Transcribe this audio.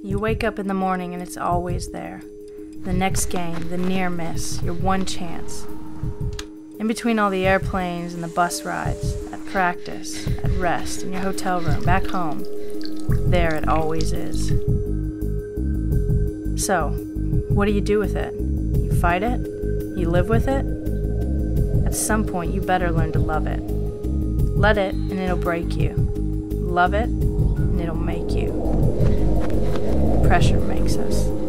You wake up in the morning and it's always there. The next game, the near miss, your one chance. In between all the airplanes and the bus rides, at practice, at rest, in your hotel room, back home, there it always is. So, what do you do with it? You fight it? You live with it? At some point, you better learn to love it. Let it, and it'll break you. Love it, and it'll make you. Pressure makes us.